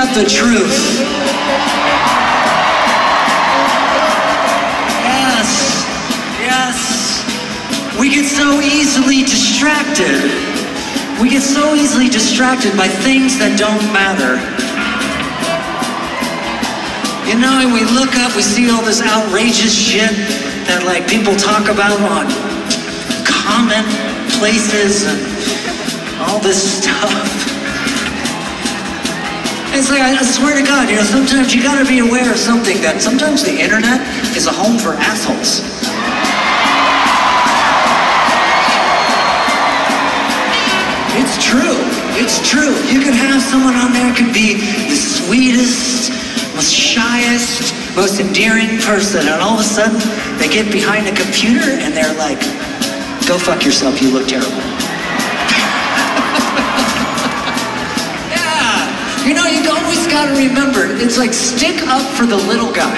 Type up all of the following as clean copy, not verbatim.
out the truth. Yes, yes. We get so easily distracted. We get so easily distracted by things that don't matter. You know, and we look up, we see all this outrageous shit that like people talk about on comment places and all this stuff. It's like, I swear to God, you know, sometimes you gotta be aware of something, that sometimes the internet is a home for assholes. It's true, it's true. You could have someone on there could be the sweetest, most shyest, most endearing person, and all of a sudden they get behind a computer and they're like, go fuck yourself, you look terrible. Yeah, you know, you always gotta remember, it's like stick up for the little guy.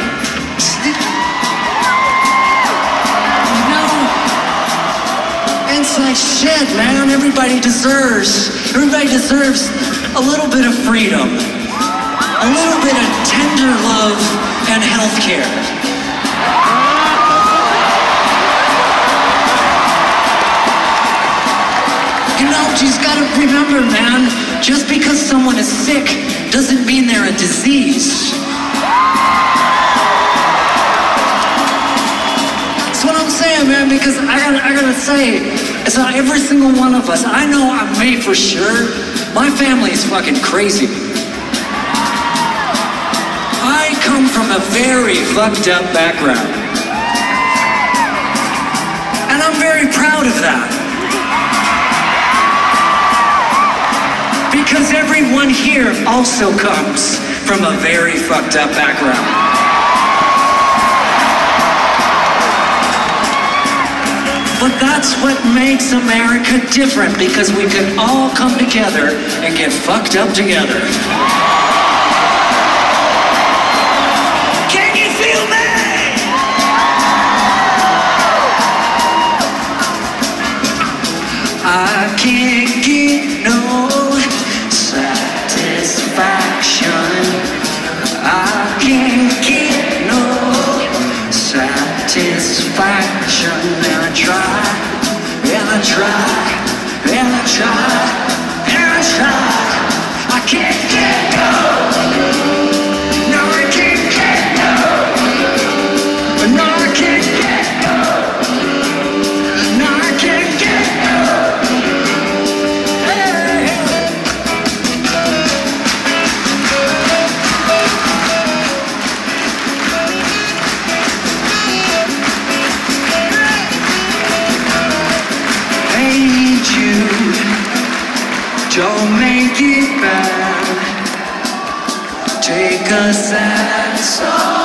You know, it's like shit, man, everybody deserves a little bit of freedom. A little bit of tender love and health care. You know, you just gotta remember, man, just because someone is sick doesn't mean they're a disease. That's what I'm saying, man, because I gotta say, it's not every single one of us. I know I'm me for sure. My family is fucking crazy. I come from a very fucked up background. And I'm very proud of that. Because everyone here also comes from a very fucked up background. But that's what makes America different, because we can all come together and get fucked up together. I can't get no satisfaction. I can't get no satisfaction. And I try, and I try, and I try, and I try. I can't get no. No, I can't get no. No, I can't get no. No, I can't get no. Don't make it bad. Take a sad song.